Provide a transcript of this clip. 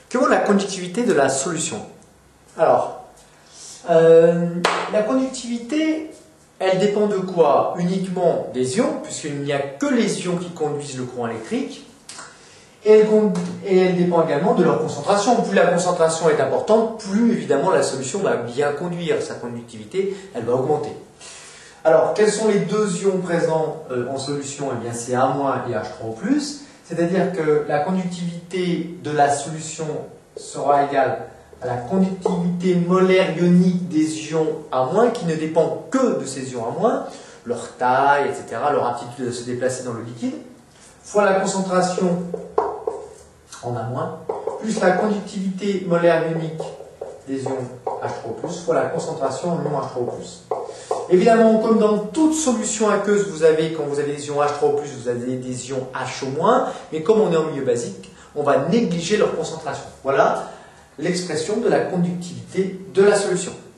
Que vaut la conductivité de la solution? Alors, la conductivité, elle dépend de quoi? Uniquement des ions, puisqu'il n'y a que les ions qui conduisent le courant électrique. Et elle dépend également de leur concentration. Plus la concentration est importante, plus évidemment la solution va bien conduire. Sa conductivité, elle va augmenter. Alors, quels sont les deux ions présents en solution? Eh bien, c'est A- et H3O+. C'est-à-dire que la conductivité de la solution sera égale à la conductivité molaire ionique des ions A-, qui ne dépend que de ces ions A-, leur taille, etc., leur aptitude à se déplacer dans le liquide, fois la concentration en A-, plus la conductivité molaire ionique des ions H3O+, fois la concentration en ion H3O+. Évidemment, comme dans toute solution aqueuse, quand vous avez des ions H3O+, vous avez des ions HO-, mais comme on est en milieu basique, on va négliger leur concentration. Voilà l'expression de la conductivité de la solution.